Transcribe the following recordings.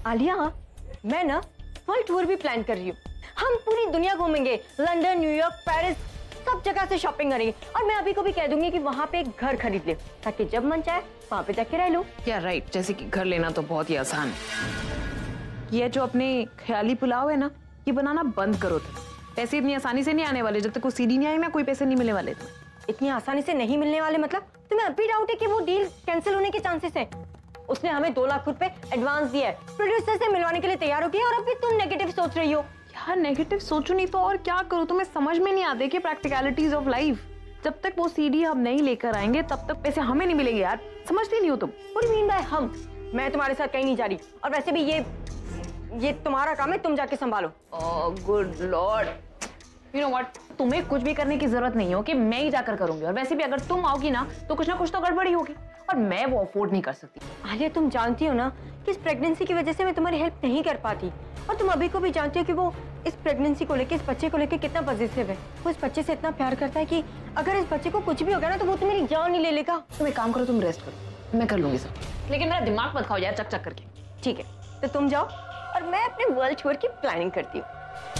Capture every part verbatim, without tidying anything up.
आलिया, मैं ना world tour भी प्लान कर रही हूँ। हम पूरी दुनिया घूमेंगे, लंदन, न्यूयॉर्क, पेरिस, सब जगह से शॉपिंग करेंगे। और मैं अभी को भी कह दूंगी कि वहाँ पे एक घर खरीद ले, ताकि जब मन चाहे वहाँ पे जाके रह लो। या राइट, जैसे कि घर लेना तो बहुत ही आसान है। ये जो अपने ख्याली पुलाव है ना, ये बनाना बंद करो तुम। पैसे इतनी आसानी से नहीं आने वाले, जब तक कोई सीडी नहीं आई ना, कोई पैसे नहीं मिलने वाले। इतनी आसानी से नहीं मिलने वाले मतलब? तुम्हें अभी डाउट है कि वो डील कैंसिल होने के चांसेस है? उसने हमें दो लाख रुपए एडवांस दिया है, प्रोड्यूसर से मिलवाने के लिए तैयार हो गया, और अभी तुम नेगेटिव सोच रही हो। यार नेगेटिव सोचो नहीं तो और क्या करूं? तुम्हें समझ में नहीं आते कि प्रैक्टिकलिटीज ऑफ लाइफ। जब तक वो सीडी हम नहीं लेकर आएंगे तब तक पैसे हमें नहीं मिलेंगे यार, समझती नहीं हो तुम? What do you mean by हम? मैं तुम्हारे साथ कहीं नहीं जा रही, और वैसे भी ये ये तुम्हारा काम है, तुम जाके संभालो। Oh good lord, you know what, तुम्हें कुछ भी करने की जरूरत नहीं हो कि मैं ही जाकर करूंगी। और वैसे भी अगर तुम आओगी ना तो कुछ ना कुछ तो गड़बड़ी होगी, और मैं वो अफोर्ड नहीं कर सकती। आलिया, तुम जानती हो ना कि इस प्रेगनेंसी की वजह से मैं तुम्हारी हेल्प नहीं कर पाती, और तुम अभी को भी जानती हो कि वो इस प्रेगनेंसी को लेके, इस बच्चे को लेके कितना पॉजिटिव है। वो इस बच्चे से इतना प्यार करता है कि अगर इस बच्चे को कुछ भी होगा ना तो वो तो मेरी जान ही ले लेगा। तुम एक काम करो, तुम रेस्ट करो, मैं कर लूंगी सब, लेकिन मेरा दिमाग मत खाओ यार चक चक करके। ठीक है, तो तुम जाओ और मैं अपने वर्ल्ड टूर की प्लानिंग करती हूँ।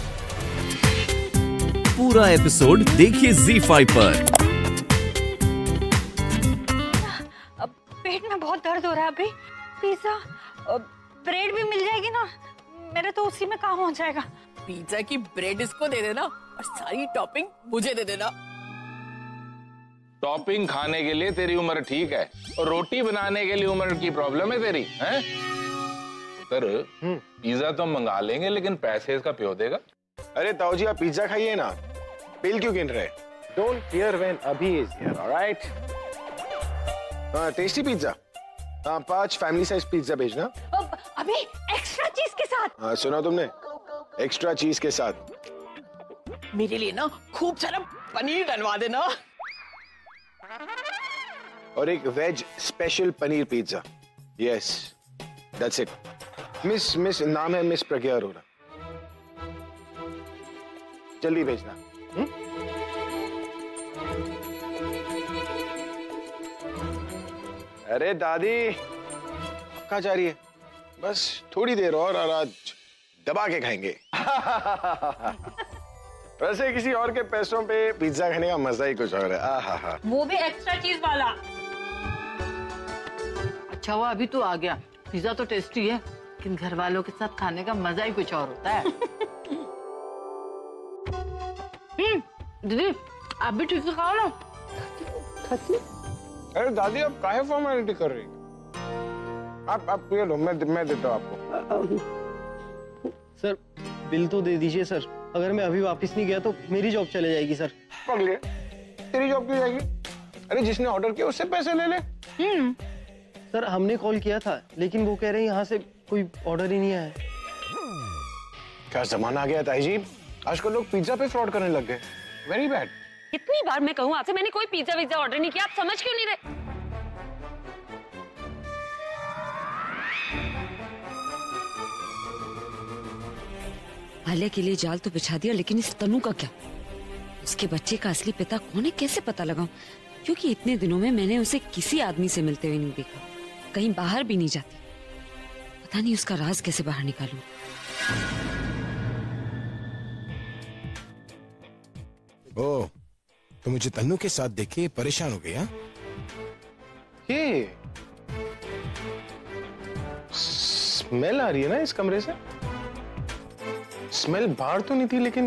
पूरा एपिसोड देखिए ज़ी फाइव पर। पेट में बहुत दर्द हो रहा है अभी। पिज्जा, ब्रेड भी मिल जाएगी ना? मेरा तो उसी में काम हो जाएगा। पिज्जा की ब्रेड इसको दे देना और सारी टॉपिंग मुझे दे देना। टॉपिंग खाने के लिए तेरी उम्र ठीक है, और रोटी बनाने के लिए उम्र की प्रॉब्लम है तेरी, हैं? सर, पिज्जा तो मंगा लेंगे, लेकिन पैसे इसका प्यो देगा। अरे ताऊ जी, आप पिज्जा खाइए ना, बिल क्यों गिन रहे? Don't hear when Abhi is here, alright? हाँ, टेस्टी पिज्जा। हाँ, पांच फैमिली साइज पिज्जा भेजना। अभी एक्स्ट्रा चीज के साथ। हाँ, सुना तुमने? एक्स्ट्रा चीज के साथ। मेरे लिए ना खूब सारा पनीर डलवा देना। और एक veg special paneer pizza. Yes, that's it. Miss miss नाम है मिस प्रज्ञा अरोरा। जल्दी भेजना। हुँ? अरे दादी, कहाँ जा रही है? बस थोड़ी देर और और आज दबा के खाएंगे। वैसे किसी और के पैसों पे पिज्जा खाने का मजा ही कुछ और है। आहा, वो भी एक्स्ट्रा चीज वाला। अच्छा हुआ अभी तू आ गया। पिज्जा तो टेस्टी है, लेकिन घर वालों के साथ खाने का मजा ही कुछ और होता है। हम्म, दीदी आप भी ठीक से खाओ ना। अरे दादी, आप काहे फॉर्मेलिटी कर रही? आप आप ये लो, मैं मैं देता हूँ आपको। सर बिल तो दे दीजिए सर, अगर मैं अभी वापस नहीं गया तो मेरी जॉब चले जाएगी सर। पगले, तेरी जॉब क्यों जाएगी? अरे जिसने ऑर्डर किया उससे पैसे ले ले। हम्म सर, हमने कॉल किया था, लेकिन वो कह रहे हैं यहाँ से कोई ऑर्डर ही नहीं आया। क्या जमाना आ गया ताई जी, आजकल लोग पिज्जा पे फ्रॉड करने लग गए। Very bad. कितनी बार मैं कहूँ आपसे, मैंने कोई पिज्जा विज्जा ऑर्डर नहीं किया, आप समझ क्यों नहीं रहे? आलिया के लिए जाल तो बिछा दिया, लेकिन इस तनु का क्या? उसके बच्चे का असली पिता कौन है, कैसे पता लगाऊं? क्योंकि इतने दिनों में मैंने उसे किसी आदमी से मिलते हुए नहीं देखा, कहीं बाहर भी नहीं जाती। पता नहीं उसका राज कैसे बाहर निकालूं। ओ, तो मुझे तन्नू के साथ देखे परेशान हो गया। ये स्मेल आ रही है ना इस कमरे से। स्मेल बाहर तो नहीं थी, लेकिन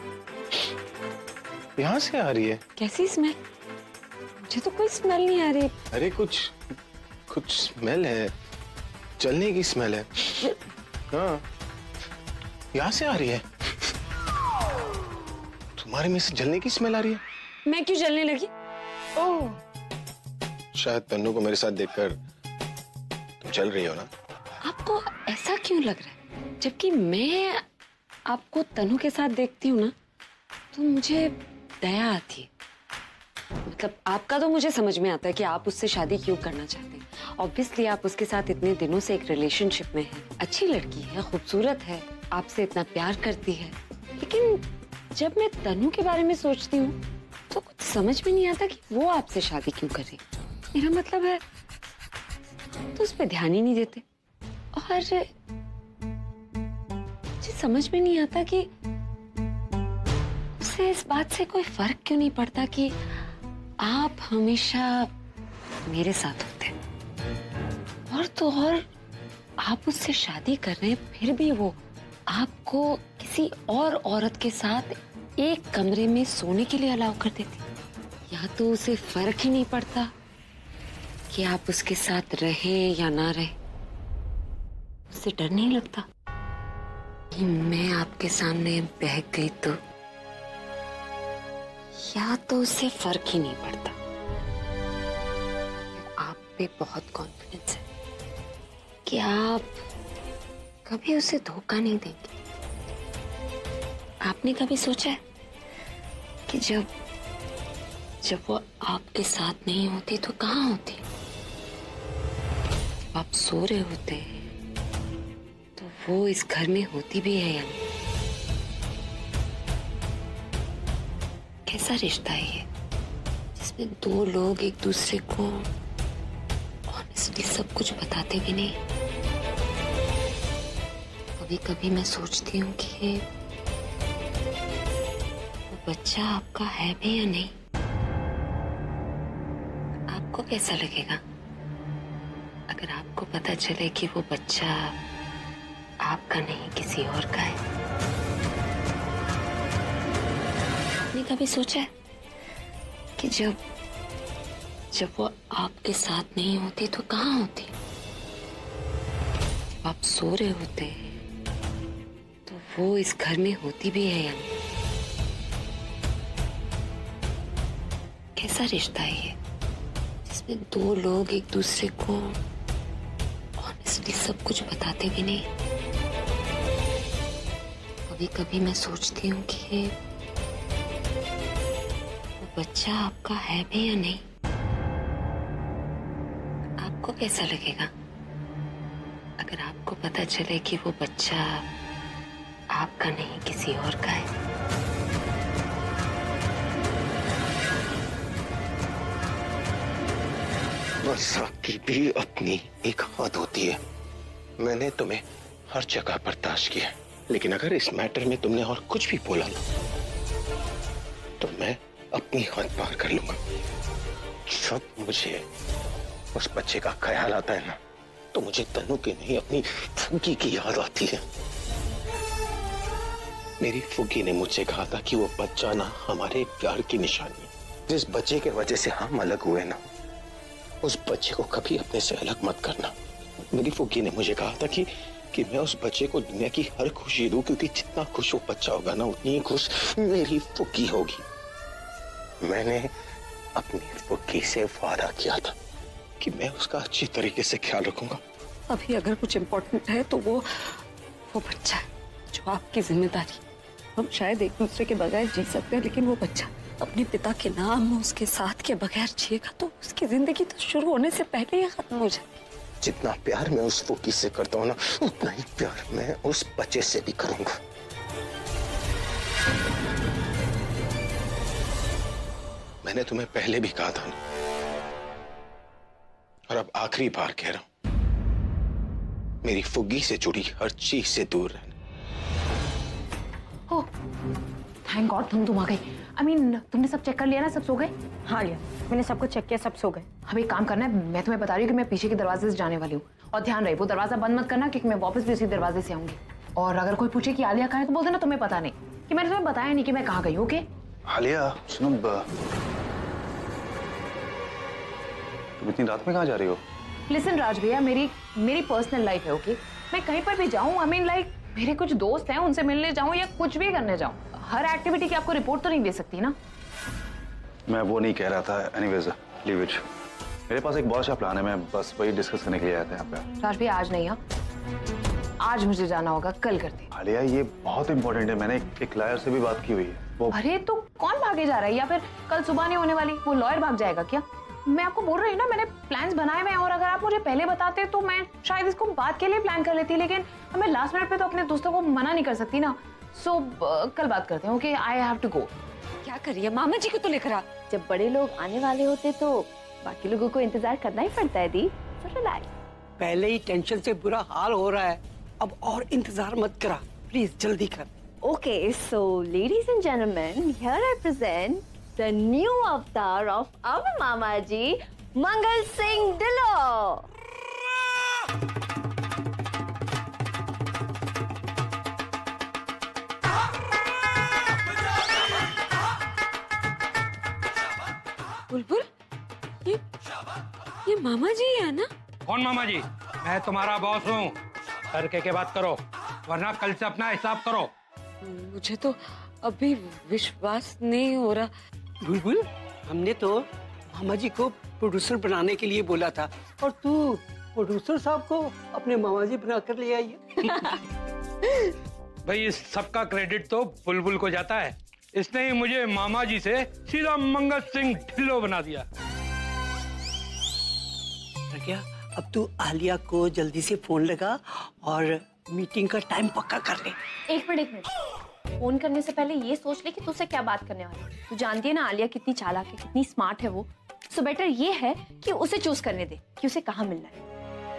यहाँ से आ रही है। कैसी स्मेल? मुझे तो कोई स्मेल नहीं आ रही। अरे कुछ कुछ स्मेल है, जलने की स्मेल है। हाँ, यहाँ से आ रही है। तुम्हारे में से जलने की स्मेल आ रही है। मैं क्यों जलने लगी? ओह, शायद तन्नू को मेरे साथ देखकर तुम जल रही हो ना। आपको ऐसा क्यों लग रहा है? जबकि मैं आपको तनु के साथ देखती हूँ ना तो मुझे दया आती है। मतलब आपका तो मुझे समझ में आता है कि आप उससे शादी क्यों करना चाहते हैं। ऑब्वियसली आप उसके साथ इतने दिनों से एक रिलेशनशिप में हैं। अच्छी लड़की है, खूबसूरत है, आपसे इतना प्यार करती है। लेकिन जब मैं तनु के बारे में सोचती हूँ तो कुछ समझ में नहीं आता कि वो आपसे शादी क्यों कर रही। मेरा मतलब है तो उस पर ध्यान ही नहीं देते। और मुझे समझ में नहीं आता कि उसे इस बात से कोई फर्क क्यों नहीं पड़ता कि आप हमेशा मेरे साथ होते, और तो और आप उससे शादी कर रहे हैं, फिर भी वो आपको किसी और औरत के साथ एक कमरे में सोने के लिए अलाउ कर देती। या तो उसे फर्क ही नहीं पड़ता कि आप उसके साथ रहें या ना रहें। उसे डर नहीं लगता कि मैं आपके सामने बहक गई तो? या तो उसे फर्क ही नहीं पड़ता। आप पे बहुत कॉन्फिडेंस है कि आप कभी उसे धोखा नहीं देंगे। आपने कभी सोचा है कि जब जब वो आपके साथ नहीं होती तो कहाँ होती? जब आप सो रहे होते हैं तो वो इस घर में होती भी है या नहीं? कैसा रिश्ता है ये जिसमें दो लोग एक दूसरे को ऑनेस्टली सब कुछ बताते भी नहीं? कभी कभी मैं सोचती हूँ कि वो बच्चा आपका है भी या नहीं। आपको कैसा लगेगा अगर आपको पता चले कि वो बच्चा आपका नहीं किसी और का है? आपने कभी सोचा है कि जब जब वो आपके साथ नहीं होती तो कहाँ होती? जब आप सो रहे होते हैं तो वो इस घर में होती भी है या नहीं? कैसा रिश्ता है ये जिसमें दो लोग एक दूसरे को ऑनेस्टली सब कुछ बताते भी नहीं? कभी कभी मैं सोचती हूँ कि वो बच्चा आपका है भी या नहीं। आपको कैसा लगेगा अगर आपको पता चले कि वो बच्चा आपका नहीं किसी और का है? बस आपकी भी अपनी एक हद होती है। मैंने तुम्हें हर जगह बर्दाश्त किया, लेकिन अगर इस मैटर में तुमने और कुछ भी बोला ना तो मैं अपनी हद पार कर लूंगा। जब मुझे उस बच्चे का ख्याल आता है ना तो मुझे तनु की नहीं अपनी फुग्गी की याद आती है। मेरी फुग्गी ने मुझे कहा था कि वो बच्चा ना हमारे प्यार की निशानी है। जिस बच्चे की वजह से हम अलग हुए ना, उस बच्चे को कभी अपने से अलग मत करना। मेरी फुग्गी ने मुझे कहा था कि कि मैं उस बच्चे को दुनिया की हर खुशी दूं, क्योंकि जितना खुश वो बच्चा होगा ना उतनी ही खुश मेरी फुग्गी होगी। मैंने अपनी फुग्गी से वादा किया था कि मैं उसका अच्छी तरीके से ख्याल रखूंगा। अभी अगर कुछ इम्पोर्टेंट है तो वो वो बच्चा है जो आपकी जिम्मेदारी। हम शायद एक दूसरे के बगैर जी सकते हैं, लेकिन वो बच्चा अपने पिता के नाम उसके साथ के बगैर जिएगा तो उसकी जिंदगी तो शुरू होने से पहले ही खत्म हो जाएगी। जितना प्यार मैं उस फुग्गी से करता हूँ ना, उतना ही प्यार मैं उस बच्चे से भी करूंगा। मैंने तुम्हें पहले भी कहा था ना, और अब आखिरी बार कह रहा हूं, मेरी फुग्गी से जुड़ी हर चीज से दूर रहना। ओह, थैंक गॉड तुम तुम आ गई। आई मीन तुमने सब चेक कर लिया ना? सब सो गए? हाँ लिया, मैंने सब कुछ चेक किया, सब सो गए। अब एक काम करना है, मैं तुम्हें बता रही हूँ कि मैं पीछे के दरवाजे से जाने वाली हूँ, और ध्यान रहे वो दरवाजा बंद मत करना, क्योंकि मैं वापस भी उसी दरवाजे से आऊंगी। और अगर कोई पूछे कि आलिया कहाँ है तो बोल देना तुम्हें पता नहीं, कि मैंने तुम्हें बताया नहीं कि मैं कहाँ गई हूँ। ओके आलिया सुनो, तुम इतनी रात में कहाँ जा रही हो? लिसन राज भैया, मेरी मेरी पर्सनल लाइफ है। ओके मैं कहीं पर भी जाऊँ, आई मीन लाइक मेरे कुछ दोस्त हैं उनसे मिलने जाऊँ या कुछ भी करने जाऊँ, हर एक्टिविटी की आपको रिपोर्ट तो नहीं दे सकती ना। मैं वो नहीं कह रहा था। Anyways leave it. मेरे पास एक बहुत अच्छा प्लान है, मैं बस वही डिस्कस करने के लिए आया था यहाँ पे। राज भैया आज नहीं, हाँ आज मुझे जाना होगा, कल करते। आलिया ये बहुत इंपॉर्टेंट है, मैंने एक, एक लॉयर से भी बात की हुई है। वो अरे तो कौन भागे जा रहा है, या फिर कल सुबह नहीं होने वाली वो लॉयर भाग जाएगा क्या? मैं आपको बोल रही हूँ ना, मैंने प्लान्स बनाए हुए हैं, और अगर आप मुझे पहले बताते तो मैं शायद इसको बात के लिए प्लान कर लेती, लेकिन मैं लास्ट मिनट पे तो अपने दोस्तों को मना नहीं कर सकती ना। सो so, कल बात करते हैं। Okay I have to go. क्या करिए, मामा जी को तो लेकर आ। जब बड़े लोग आने वाले होते तो बाकी लोगों को इंतजार करना ही पड़ता है दी। So relax. पहले ही टेंशन से बुरा हाल हो रहा है, अब और इंतजार मत करा। प्लीज जल्दी कर। Okay, so ladies and gentlemen, here I present the new avatar of our Mama Ji, Mangal Singh Dhillon. बुलबुल, ये ये मामा जी है ना? कौन मामा जी? मैं तुम्हारा बॉस हूँ। करके के बात करो, वरना कल से अपना हिसाब करो। मुझे तो अभी विश्वास नहीं हो रहा। बुलबुल, हमने तो मामा जी को प्रोड्यूसर बनाने के लिए बोला था और तू प्रोड्यूसर साहब को अपने मामा जी बना कर ले आई है। भाई इस सबका क्रेडिट तो बुलबुल को जाता है। इसने ही मुझे मामा जी से सीधा मंगल सिंह ढिल्लो बना दिया। क्या अब तू आलिया को जल्दी से फोन लगा और मीटिंग का टाइम पक्का कर ले। एक मिनट एक मिनट फोन करने से पहले ये सोच ले कि तुझसे क्या बात करने वाला है। तू जानती है ना आलिया कितनी चालाक है, कितनी स्मार्ट है वो। सो बेटर ये है कि उसे चूज करने दे कि उसे कहाँ मिलना है।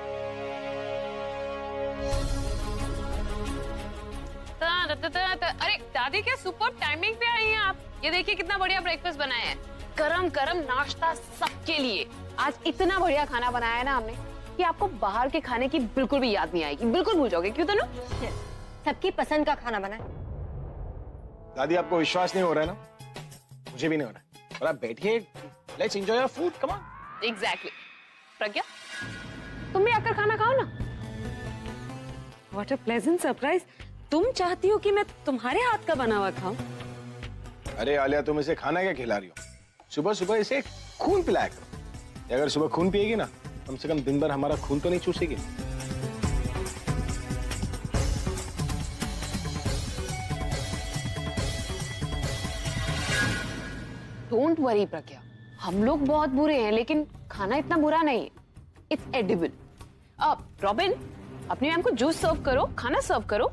अरे दादी क्या सुपर टाइमिंग पे आई हैं आप। ये देखिए कितना बढ़िया ब्रेकफास्ट बनाया है, गरम गरम नाश्ता सबके लिए। आज इतना बढ़िया खाना बनाया है ना हमने कि आपको बाहर के खाने की बिल्कुल भी याद नहीं आएगी, बिल्कुल भूल जाओगे। क्यों तनु? सबकी पसंद का खाना बना है। दादी आपको विश्वास नहीं हो रहा है ना? मुझे भी नहीं हो रहा है। और आप बैठिए, let's enjoy your food, come on. Exactly. Pragya, तुम भी आकर खाना खाओ ना। What a pleasant surprise. तुम चाहती हो कि मैं तुम्हारे हाथ का बना हुआ खाऊं? अरे आलिया, तुम इसे खाना क्या खिला रही हो? सुबह सुबह इसे खून पिलाया करो। अगर सुबह खून पिएगी ना, कम से कम दिन भर हमारा खून तो नहीं चूसेगी। डोंट वरी प्रज्ञा, हम लोग बहुत बुरे हैं लेकिन खाना इतना बुरा नहीं है। It's edible. अब रॉबिन, अपनी मैम को जूस सर्व करो, खाना सर्व करो।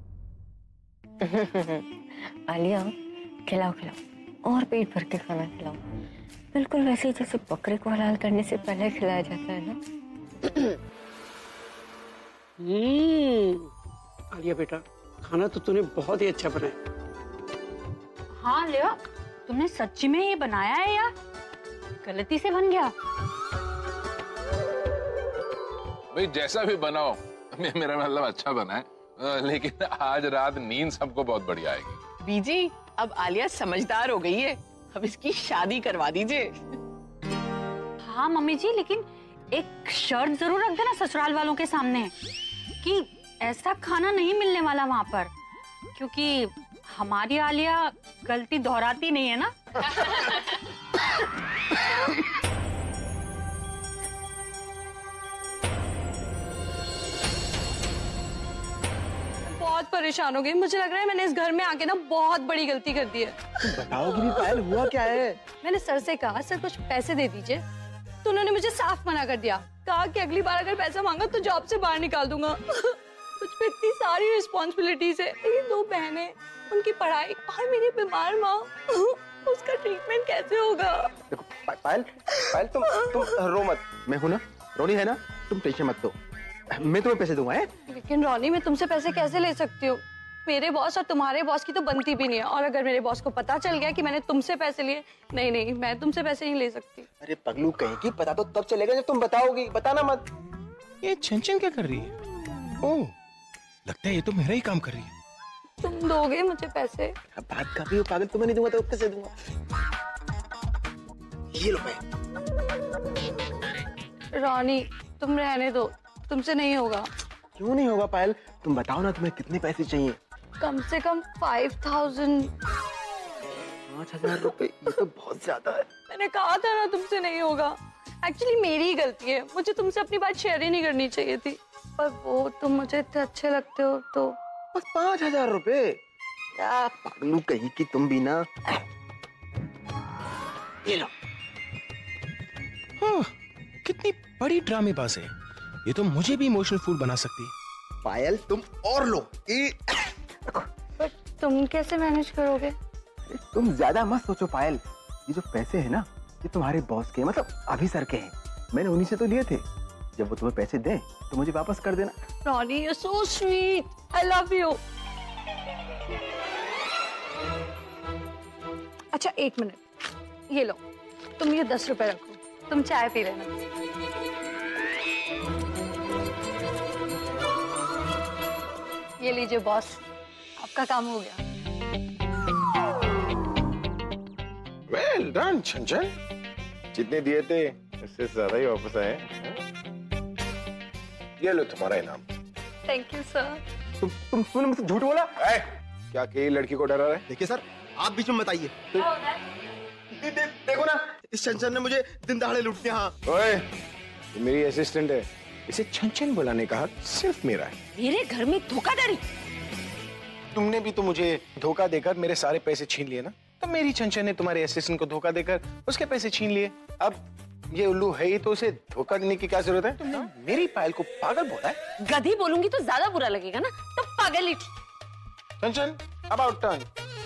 आलिया, खिलाओ खिलाओ और पेट भर के खाना खिलाओ। बिल्कुल वैसे ही जैसे बकरे को हलाल करने से पहले खिलाया जाता है ना। हम्म, आलिया बेटा, खाना तो तूने बहुत ही अच्छा बनाया। हाँ लिया, तुमने सच्ची में ये बनाया है या गलती से बन गया? भाई जैसा भी बनाओ, मेरा मतलब अच्छा बना है, लेकिन आज रात नींद सबको बहुत बढ़िया आएगी। बीजी, अब आलिया समझदार हो गई है, अब इसकी शादी करवा दीजिए। हाँ मम्मी जी, लेकिन एक शर्त जरूर रख देना ससुराल वालों के सामने कि ऐसा खाना नहीं मिलने वाला वहाँ पर, क्योंकि हमारी आलिया गलती दोहराती नहीं है ना। बहुत परेशान हो गई। मुझे लग रहा है मैंने इस घर में आके ना बहुत बड़ी गलती कर दी है। बताओगी भी पायल, हुआ क्या है? मैंने सर से कहा सर कुछ पैसे दे दीजिए, तो उन्होंने मुझे साफ मना कर दिया। कहा कि अगली बार अगर पैसा मांगा तो जॉब से बाहर निकाल दूंगा। कुछ पे इतनी सारी रिस्पॉन्सिबिलिटीज है, मेरी दो बहनें, उनकी पढ़ाई और मेरी बीमार माँ, उसका ट्रीटमेंट कैसे होगा? देखो पायल, पायल तुम तुम रो मत, मैं हूं ना, रोनी है ना, तुम टेंशन मत लो, मैं तुम्हें पैसे दूंगा। है? लेकिन रोनी, मैं तुमसे पैसे कैसे ले सकती हूँ? मेरे बॉस और तुम्हारे बॉस की तो बनती भी नहीं है, और अगर मेरे बॉस को पता चल गया कि मैंने तुमसे पैसे लिए, नहीं नहीं, मैं तुमसे पैसे नहीं ले सकती। अरे पगलू कहेगी, पता तो तब चलेगा जब तुम बताओगी, बताना मत। ये छन-छन क्या कर रही है? ओह, लगता है ये तो मेरा ही काम कर रही है। तुम दोगे मुझे पैसे? अब बात कर रही हो पागल, तुम्हें नहीं दूंगा तो कैसे दूंगा? ये लो पैसे। रोनी, तुम रहने दो, तुमसे नहीं होगा। क्यों नहीं होगा पायल? तुम बताओ ना, तुम्हें कितने पैसे चाहिए? कम से कम फाइव थाउजेंड। पाँच हजार रुपए, ये तो बहुत ज्यादा है। मैंने कहा था ना तुमसे नहीं होगा। एक्चुअली मेरी ही गलती है, मुझे तुमसे अपनी बात शेयर ही नहीं करनी चाहिए थी, पर वो तुम मुझे इतने अच्छे लगते हो तो। बस पाँच हजार रुपए? क्या पगलू कहीं की तुम भी ना। ये लो। हाँ, कितनी बड़ी ड्रामेबाज है ये, तो मुझे भी इमोशनल फूड बना सकती है। पायल तुम और लो। ए... पर तुम कैसे मैनेज करोगे? तुम ज्यादा मत सोचो पायल, ये जो पैसे है ना, ये तुम्हारे बॉस के, मतलब अभी सर के हैं। मैंने उन्हीं से तो लिए थे। जब वो तुम्हें पैसे दें तो मुझे वापस कर देना। रोनी, you're so sweet. I love you. अच्छा एक मिनट, ये लो, तुम ये दस रुपए रखो, तुम चाय पी लेना। ये लीजिए बॉस, आपका काम हो गया। वेल डन चंचल, जितने दिए थे इससे ज्यादा ही वापस आए। ये लो तुम्हारा इनाम। Thank you sir. तुम तुम तुमने मुझसे झूठ बोला? ए, क्या कि लड़की को डरा रहा है? देखिए सर, आप बीच में बताइए। दे, दे, देखो ना, इस चंचल ने मुझे दिन दहाड़े लूट लिया। हाँ। ओए, ये मेरी असिस्टेंट है, इसे छंछन बुलाने का हक सिर्फ मेरा है। मेरे घर में धोखाधड़ी? तुमने भी तो मुझे धोखा देकर मेरे सारे पैसे छीन लिए ना, तो मेरी छंछन ने तुम्हारे असिस्टेंट को धोखा देकर उसके पैसे छीन लिए। अब ये उल्लू है ही तो उसे धोखा देने की क्या जरूरत है? तुमने मेरी पायल को पागल बोला है। गधी बोलूंगी तो ज्यादा बुरा लगेगा ना, तो पागल ही ठीक। छंछन, अबाउट टर्न।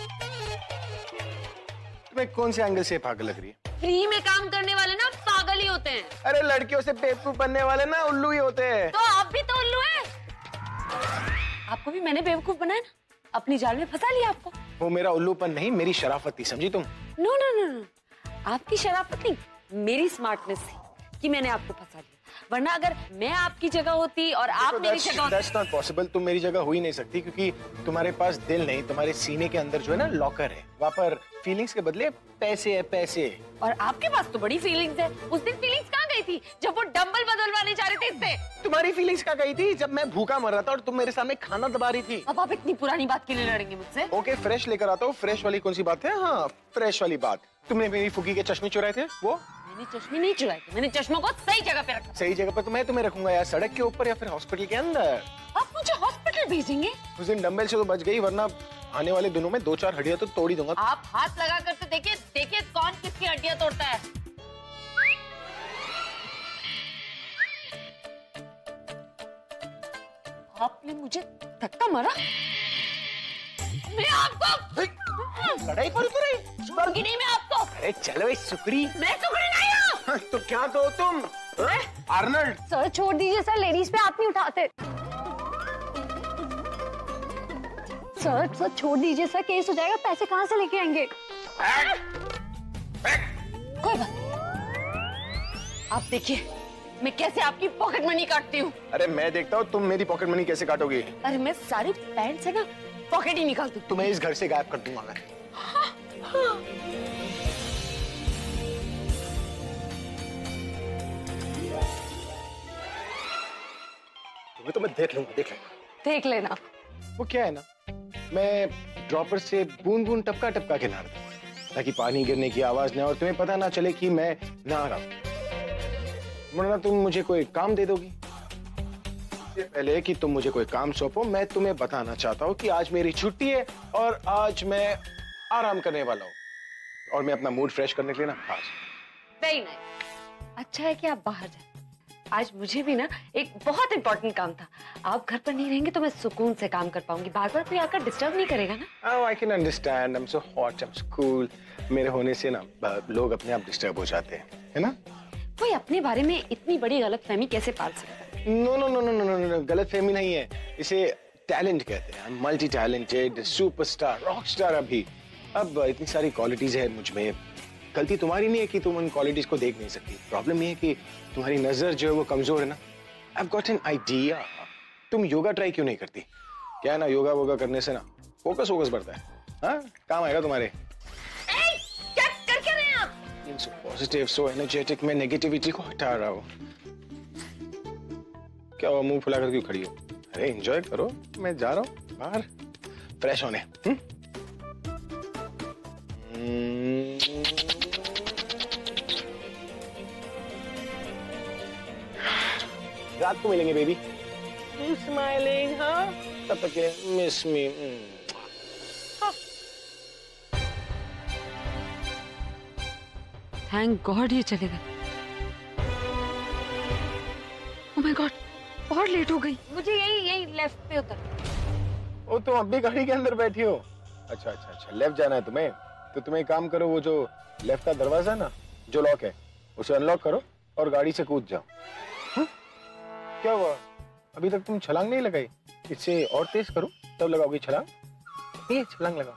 तुम्हें कौन से एंगल से पागल लग रही है? फ्री में काम करने वाले ना पागल ही होते हैं। अरे लड़कियों से बेवकूफ बनने वाले ना उल्लू ही होते हैं। तो आप भी तो उल्लू हैं। आपको भी मैंने बेवकूफ बनाया ना, अपनी जाल में फंसा लिया आपको। वो मेरा उल्लूपन नहीं, मेरी शराफत थी, समझी तुम? नो नो नो नो, आपकी शराफत नहीं, मेरी स्मार्टनेस थी कि मैंने आपको फंसा लिया। वरना अगर मैं आपकी जगह होती और आप मेरी जगह होती। That's not possible, तुम मेरी जगह हो ही नहीं सकती, क्योंकि तुम्हारे पास दिल नहीं, तुम्हारे सीने के अंदर जो है ना लॉकर है, वहाँ पर फीलिंग्स के बदले पैसे है, पैसे। और आपके पास तो बड़ी फीलिंग्स है। उस दिन फीलिंग्स कहाँ गई थी जब वो डंबल बदलवाने जा रहे थे इससे? तुम्हारी फीलिंग्स कहाँ गई थी जब मैं भूखा मर रहा था और तुम मेरे सामने खाना दबा रही थी? अब आप इतनी पुरानी बात के लिए लड़ेंगे मुझसे? ओके, फ्रेश लेकर आता हूँ। फ्रेश वाली कौन सी बात है? हाँ, फ्रेश वाली बात। तुमने मेरी फुगी के चश्मे चुराए थे, वो? मैंने चश्मे नहीं चुराए थे, मैंने चश्मों को सही जगह पे रखा। सही जगह पर तो मैं तुम्हें रखूंगा यार, सड़क के ऊपर या फिर हॉस्पिटल के अंदर। आप मुझे हॉस्पिटल भेजेंगे? उस दिन डंबल से तो बच गई, वरना आने वाले दिनों में दो चार हड्डियां तो तोड़ ही दूंगा। आप हाथ लगा कर तो देखिए, देखिए कौन किसकी हड्डियां तोड़ता है। आपने मुझे धक्का मारा, मैं आपको लड़ाई पर उतरे? छोड़ूंगी नहीं मैं आपको। अरे चलो इस सुकरी। मैं सुकरी नहीं हूँ। तो क्या कहो तुम? आर्नल्ड। सर छोड़ दीजिए सर, लेडीज पे हाथ नहीं उठाते। सर सर छोड़ दीजिए सर, केस हो जाएगा, पैसे कहाँ से लेके आएंगे? कोई बात नहीं, आप देखिए मैं कैसे आपकी पॉकेट मनी काटती हूँ। अरे मैं देखता हूँ तुम मेरी पॉकेट मनी कैसे काटोगी। अरे मैं सारी पैंट से ना पॉकेट ही निकालती हूँ। तुम्हें इस घर से गायब कर दूंगा मैं। हाँ, हाँ। तुम्हें तो मैं देख लूंगा, देख लूंगा। देख लेना। वो क्या है ना, मैं ड्रॉपर से बूंद बूंद टपका टपका के नहा रहा हूँ, ताकि पानी गिरने की आवाज ना और तुम्हें पता ना चले कि मैं नहा रहा हूँ। वरना तुम मुझे कोई काम दे दोगी। इससे पहले कि तुम मुझे कोई काम सौंपो, मैं तुम्हें बताना चाहता हूँ कि आज मेरी छुट्टी है और आज मैं आराम करने वाला हूँ और मैं अपना मूड फ्रेश करने के लिए ना आज। वेरी नाइस, अच्छा है कि आप बाहर जाए। आज मुझे भी ना एक बहुत इंपॉर्टेंट काम था। आप घर पर नहीं रहेंगे तो मैं सुकून से काम कर पाऊंगी, बार बार कोई आकर डिस्टर्ब नहीं करेगा ना। Oh, I can understand. I'm so hot, I'm so cool. मेरे होने से ना लोग अपने आप डिस्टर्ब हो जाते हैं, है ना? कोई अपने बारे में इतनी बड़ी गलतफहमी कैसे पाल सकता है? No no no no no no, गलतफहमी नहीं है, इसे टैलेंट कहते हैं। Multi talented, superstar, rock star. अभी अब इतनी सारी क्वालिटीज है मुझ में। गलती तुम्हारी नहीं है कि तुम उन क्वालिटीज को देख नहीं सकती, प्रॉब्लम ये है कि तुम्हारी नजर जो है वो कमजोर है ना। I've got an idea. तुम योगा ट्राई क्यों नहीं करती? क्या है ना, योगा वोगा करने से ना फोकस फोकस बढ़ता है। हाँ, काम आएगा तुम्हारे। ए, क्या कर क्या रहे हैं आप? So positive, so energetic, मैं नेगेटिविटी को हटा रहा हूँ। क्या हुआ, मुंह फुलाकर क्यों खड़ी हो? अरे एंजॉय करो, मैं जा रहा हूँ बाहर फ्रेश होने। हुँ? रात को मिलेंगे बेबी। स्माइलिंग, हाँ, तब तक के लिए मिस मी। थैंक गॉड ये चले गए। ओह माय गॉड, बहुत लेट हो गई। मुझे यही यही लेफ्ट पे उतर। ओ, तुम अब भी गाड़ी के अंदर बैठी हो? अच्छा अच्छा अच्छा, लेफ्ट जाना है तुम्हें? तो तुम्हें काम करो, वो जो लेफ्ट का दरवाजा ना जो लॉक है उसे अनलॉक करो और गाड़ी से कूद जाओ। हुँ? क्या हुआ, अभी तक तुम छलांग नहीं लगाई? इससे और तेज करो तब लगाओगी छलांग। ये छलांग लगाओ।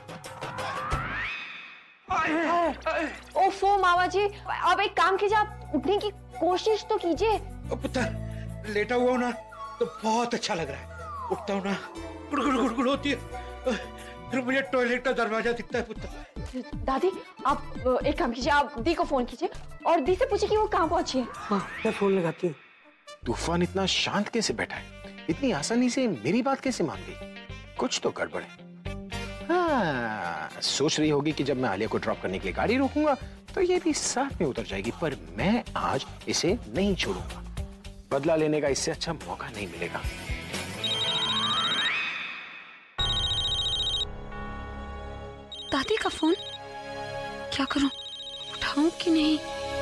ओफो मामा जी, अब एक काम कीजिए, आप उठने की कोशिश तो कीजिए। पुत्र, लेटा हुआ हूं ना तो बहुत अच्छा लग रहा है। उठता हूँ ना गुड़गुड़ गुड़गुड़ होती है, फिर मुझे टॉयलेट का दरवाजा दिखता है। पुत्र, दादी आप एक काम कीजिए, आप दी को फोन कीजिए और दी से पूछिए कि वो कहाँ पहुंची है। हाँ, मैं फोन लगाती हूँ। तूफान इतना शांत कैसे बैठा है? इतनी आसानी से मेरी बात कैसे मान गई? कुछ तो गड़बड़ है। हाँ, सोच रही होगी कि जब मैं आलिया को ड्रॉप करने के लिए गाड़ी रोकूंगा तो ये भी साथ में उतर जाएगी, पर मैं आज इसे नहीं छोड़ूंगा। बदला लेने का इससे अच्छा मौका नहीं मिलेगा। दादी का फोन, क्या करूं, उठाऊं कि नहीं?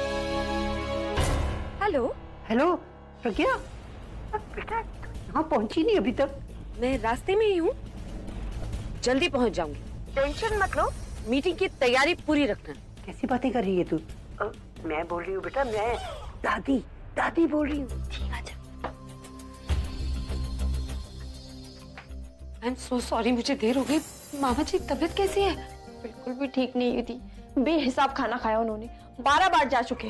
हेलो हेलो प्रज्ञा, बेटा यहाँ पहुंची नहीं अभी तक? मैं रास्ते में ही हूँ, जल्दी पहुंच जाऊंगी। टेंशन मत लो, मीटिंग की तैयारी पूरी रखना। कैसी बातें कर रही है तू? अ, मैं बोल रही हूँ बेटा, मैं दादी दादी बोल रही हूँ। ठीक है, आई एम सो सॉरी, मुझे देर हो गई। मामा जी तबीयत कैसी है? बिल्कुल भी ठीक नहीं हुई थी, बेहिसाब खाना खाया उन्होंने, बारह बार जा चुके,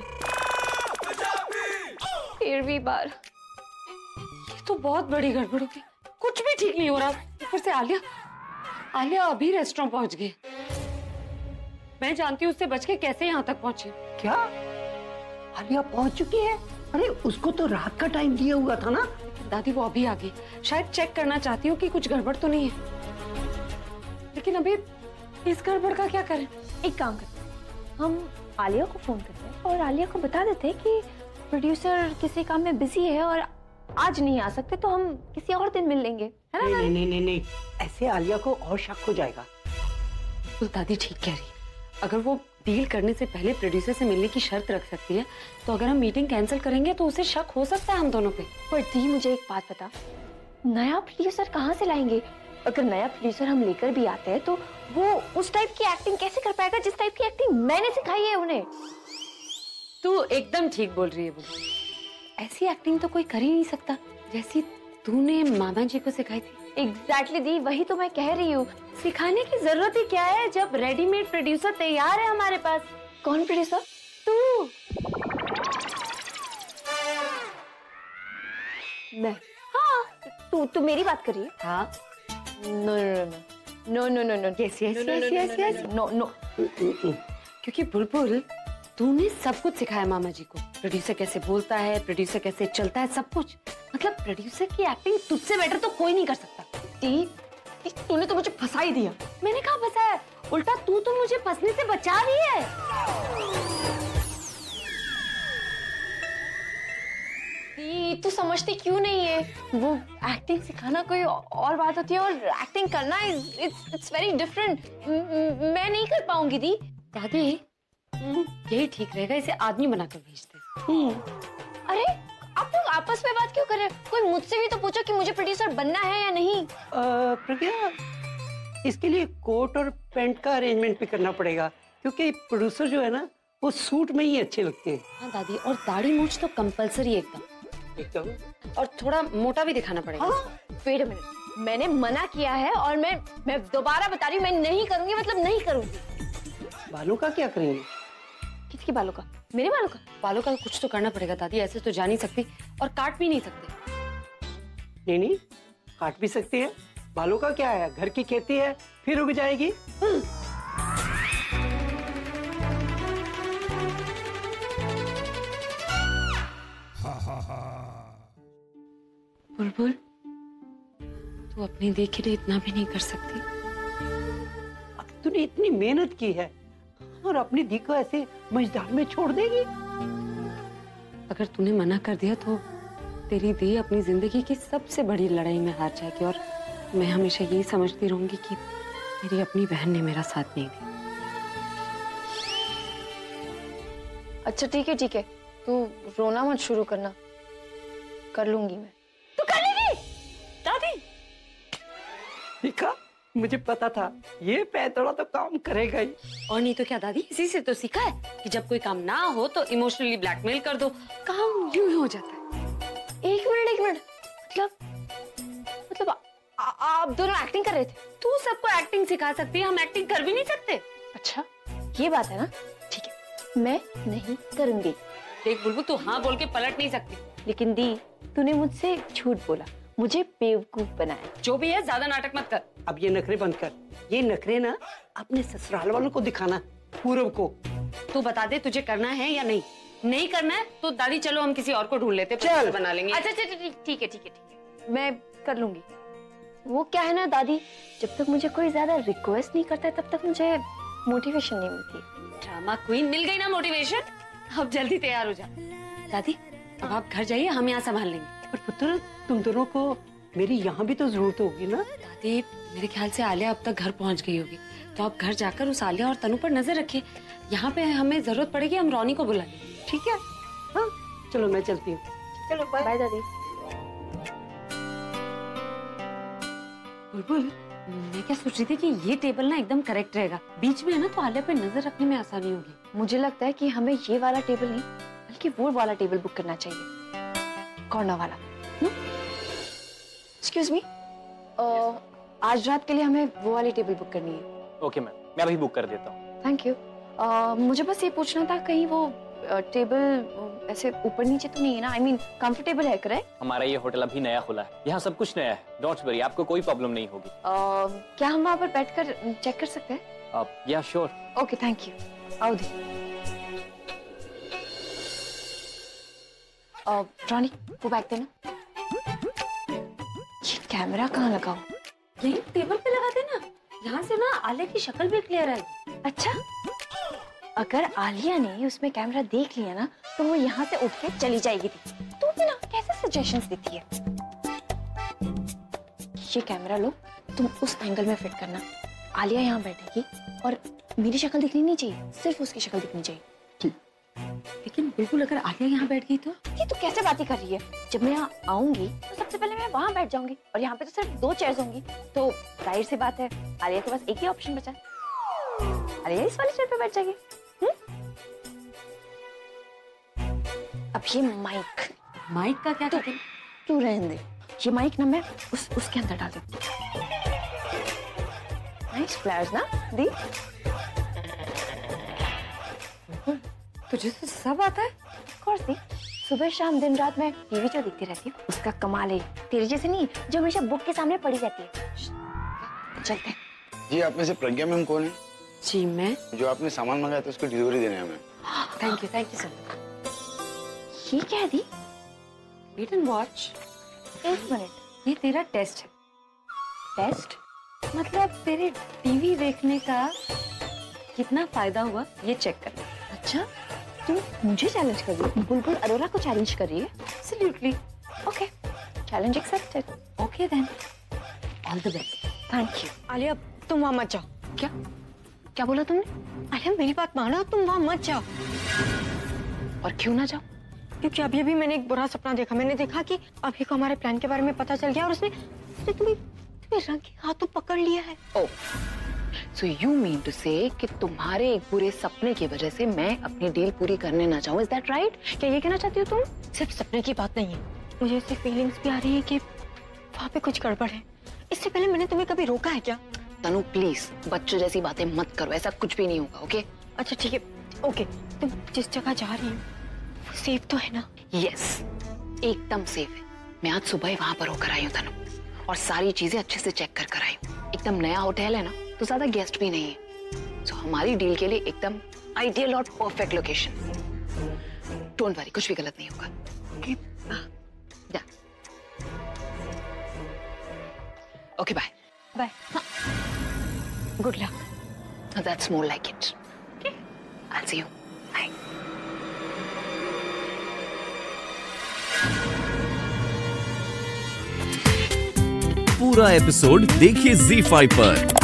तेरहवीं बार। ये तो बहुत बड़ी गड़बड़ हो गई, कुछ भी ठीक नहीं हो रहा। ऊपर से आलिया आलिया अभी रेस्टोरेंट पहुंच गई। मैं जानती हूँ उससे बच के कैसे यहाँ तक पहुंची। क्या आलिया पहुंच चुकी है? अरे उसको तो रात का टाइम दिया हुआ था ना। दादी वो अभी आ गई, शायद चेक करना चाहती हूँ कि कुछ गड़बड़ तो नहीं है, लेकिन अभी इस गड़बड़ का क्या करें? एक काम करते हैं, हम आलिया को फोन करते हैं और आलिया को बता देते हैं कि प्रोड्यूसर किसी काम में बिजी है और आज नहीं आ सकते, तो हम किसी और दिन मिल लेंगे, है ना? नहीं नहीं नहीं नहीं, ऐसे आलिया को और शक हो जाएगा। तो दादी ठीक कह रही है, अगर वो डील करने से पहले प्रोड्यूसर से मिलने की शर्त रख सकती है, तो अगर हम मीटिंग कैंसिल करेंगे तो उसे शक हो सकता है हम दोनों पे। पर दी मुझे एक बात बता, नया प्रोड्यूसर कहाँ से लाएंगे? अगर नया प्रोड्यूसर हम लेकर भी आते हैं तो वो उस टाइप की एक्टिंग कैसे कर पाएगा जिस टाइप की एक्टिंग मैंने सिखाई है उन्हें? तू एकदम ठीक बोल रही है वो, ऐसी एक्टिंग तो कोई कर ही नहीं सकता जैसी तूने मामा जी को सिखाई थी। एग्जैक्टली दी, वही तो मैं कह रही हूँ, सिखाने की जरूरत ही क्या है जब रेडीमेड प्रोड्यूसर तैयार है हमारे पास। कौन प्रोड्यूसर? तू। मैं? हाँ, तू तू मेरी बात कर रही है? हाँ। No no no no no no yes yes yes yes yes no no, क्योंकि बुलबुल तूने सब कुछ सिखाया मामा जी को, प्रोड्यूसर कैसे बोलता है, प्रोड्यूसर कैसे चलता है, सब कुछ। मतलब प्रोड्यूसर की एक्टिंग तुझसे बेटर तो कोई नहीं कर सकता। दी, तूने तो मुझे फंसा ही दिया। मैंने कहा फंसाया, उल्टा तू तो मुझे फंसने से बचा रही है। दी, तू समझती क्यों नहीं है? वो एक्टिंग सिखाना कोई और बात होती है और एक्टिंग करना इट्स इट्स वेरी डिफरेंट। मैं नहीं कर पाऊंगी दी। दादी यही ठीक रहेगा, इसे आदमी बनाकर भेजते। अरे आप लोग आपस में बात क्यों कर रहे हैं? कोई मुझसे भी तो पूछो कि मुझे प्रोड्यूसर बनना है या नहीं। प्रज्ञा, इसके लिए कोट और पैंट का अरेंजमेंट भी करना पड़ेगा, क्योंकि प्रोड्यूसर जो है ना वो सूट में ही अच्छे लगते हैं। हाँ दादी, और दाढ़ी मूंछ तो कंपलसरी एकदम एकदम, और थोड़ा मोटा भी दिखाना पड़ेगा। हाँ? वेट अ मिनट, मैंने मना किया है और मैं मैं दोबारा बता रही हूँ, मैं नहीं करूंगी, मतलब नहीं करूंगी। बालों का क्या करेंगे? किसके बालों का? मेरे बालों का? बालों का कुछ तो करना पड़ेगा दादी, ऐसे तो जा नहीं सकती और काट भी नहीं सकते। नहीं नहीं, काट भी सकते हैं, बालों का क्या है, घर की खेती है, फिर उग जाएगी। बुलबुल, तू अपनी दी के लिए इतना भी नहीं कर सकती? अब तूने इतनी मेहनत की है और अपनी दी को ऐसे मझधार में छोड़ देगी? अगर तूने मना कर दिया तो तेरी दी अपनी जिंदगी की सबसे बड़ी लड़ाई में हार जाएगी और मैं हमेशा यही समझती रहूंगी कि मेरी अपनी बहन ने मेरा साथ नहीं दिया। अच्छा ठीक है ठीक है, तू रोना मत शुरू करना, कर लूंगी मैं। तू कर लेगी? दादी देखा, मुझे पता था ये पैतड़ा तो काम करेगा ही। और नहीं तो क्या दादी, इसी से तो सीखा है कि जब कोई काम ना हो तो इमोशनली ब्लैकमेल कर दो, काम यूं ही हो जाता है। एक मिनट एक मिनट, मतलब मतलब आप दोनों एक्टिंग कर रहे थे? तू सबको एक्टिंग सिखा सकती है, हम एक्टिंग कर भी नहीं सकते। अच्छा ये बात है ना, ठीक है मैं नहीं करूंगी। देख बुलबुल, तू हाँ बोल के पलट नहीं सकती। लेकिन दी, तूने मुझसे झूठ बोला, मुझे बेवकूफ बनाया। जो भी है ज्यादा नाटक मत कर। अब ये नखरे बंद कर। ये नखरे ना अपने ससुराल वालों को दिखाना, पूरब को। तू बता दे तुझे करना है या नहीं। नहीं करना है तो दादी चलो हम किसी और को ढूंढ लेते, चल बना लेंगे। अच्छा अच्छा ठीक है ठीक है ठीक है, मैं कर लूंगी। वो क्या है ना दादी, जब तक मुझे कोई ज्यादा रिक्वेस्ट नहीं करता है तब तक मुझे मोटिवेशन नहीं मिलती। ड्रामा क्वीन मिल गई ना मोटिवेशन, अब जल्दी तैयार हो जा। दादी अब आप घर जाइए, हम यहाँ संभाल लेंगे। और पुत्र तुम दोनों को मेरी यहाँ भी तो जरूरत होगी ना। दादी मेरे ख्याल से आलिया अब तक घर पहुँच गई होगी, तो आप घर जाकर उस आलिया और तनु पर नजर रखिए। यहाँ पे हमें जरूरत पड़ेगी हम रोनी को बुला लेंगे। ठीक है हाँ चलो मैं चलती हूँ। चलो बाय दादी। बुलबुल मैं क्या सोच रही थी कि ये टेबल ना एकदम करेक्ट रहेगा, बीच में है ना तो आलिया पे नजर रखने में आसानी होगी। मुझे लगता है कि हमें ये वाला टेबल नहीं बल्कि वो वाला टेबल बुक करना चाहिए, कॉर्नर वाला। एक्सक्यूज मी, आज रात के लिए हमें वो वाली टेबल बुक करनी है। ओके मैम, मैं अभी बुक कर देता हूँ। Thank you. मुझे बस ये पूछना था कहीं वो टेबल ऐसे ऊपर नीचे तो नहीं है ना? आई मीन कंफर्टेबल है करेक्ट? हमारा ये होटल अभी नया खुला है, यहाँ सब कुछ नया है, डोंट वरी, आपको कोई प्रॉब्लम नहीं होगी। uh, क्या हम वहाँ पर बैठकर चेक कर सकते हैं? या श्योर। Okay thank you. आओ दी। रॉनी वो बैग देना। ये कैमरा कहाँ लगा हो? यही टेबल पे लगा देना, यहाँ से ना आलिया की शक्ल भी क्लियर आएगी। अच्छा, अगर आलिया ने उसमें कैमरा देख लिया ना तो वो यहाँ से उठ के चली जाएगी थी। तू भी ना कैसे सजेशंस देती है। ये कैमरा लो, तुम उस एंगल में फिट करना। आलिया यहाँ बैठेगी और मेरी शक्ल दिखनी नहीं चाहिए, सिर्फ उसकी शक्ल दिखनी चाहिए। ठीक। लेकिन बिल्कुल अगर आलिया यहाँ बैठ गई तो? ये तो कैसे बातें कर रही है? जब मैं यहाँ आऊंगी तो सबसे पहले मैं वहाँ बैठ जाऊंगी और यहाँ पे तो सिर्फ दो चेयर्स होंगी, तो जाहिर सी बात है आलिया के पास एक ही ऑप्शन बचा, आलिया इस वाली चेयर पे बैठ जाएगी। अब ये माइक, माइक का क्या कहते हैं? तू रहने दे, ये माइक ना मैं उस उसके अंदर डाल दूंगी। नाइस फ्लैश ना दी। तुझे तो सब आता है? ऑफ कोर्स दी, सुबह शाम दिन रात मैं टीवी जो देखती रहती हूँ, उसका कमाल है। तेरी जैसे नहीं जो हमेशा बुक के सामने पड़ी रहती है। चलते हैं। जी आप में से प्रज्ञा मैम कौन है? जी मैं। जो आपने सामान मंगाया था उसको डिलीवरी देने हमें। Thank you thank you sir. ये क्या है दी? Wait and watch. एक मिनट, ये तेरा टेस्ट है। टेस्ट मतलब तेरे टीवी देखने का कितना फायदा हुआ ये चेक करना। अच्छा तुम मुझे चैलेंज कर रही हो? बुलबुल अरोरा को चैलेंज कर रही है? Absolutely. Okay challenge accepted. Okay then all the best. Thank you. Alia तुम वहाँ मत जाओ। क्या क्या बोला तुमने? आलिया मेरी बात मानो, तुम वहाँ मत जाओ। और क्यों ना जाओ? क्योंकि अभी अभी मैंने एक बुरा सपना देखा। मैंने देखा कि अभी को हमारे प्लान के बारे में पता चल गया और उसने उसने तुम्हें तुम्हें रंगे हाथों पकड़ लिया है। Oh, so you mean to say कि तुम्हारे एक बुरे सपने की वजह से मैं अपनी डील पूरी करने ना चाहूँ, इज दैट राइट? क्या ये कहना चाहती हो तुम? सिर्फ सपने की बात नहीं है, मुझे ऐसी फीलिंग्स भी आ रही है कि वहाँ पे कुछ गड़बड़ है। इससे पहले मैंने तुम्हें कभी रोका है क्या? तनु प्लीज बच्चों जैसी बातें मत करो, ऐसा कुछ भी नहीं होगा। ओके अच्छा ठीक है, ओके तुम जिस जगह जा रही हो सेफ तो है ना? यस एकदम सेफ है। मैं आज सुबह ही वहां पर होकर आई हूँ तनु, और सारी चीजें अच्छे से चेक कर कर आई हूँ। एकदम नया होटल है ना, तो ज्यादा गेस्ट भी नहीं है, सो हमारी डील के लिए एकदम आइडियल और परफेक्ट लोकेशन। डोंट वरी, कुछ भी गलत नहीं होगा। ओके जा। Okay bye bye. Good luck. That's more like it. Okay I will see you. Bye. पूरा एपिसोड देखिए ज़ी फाइव पर।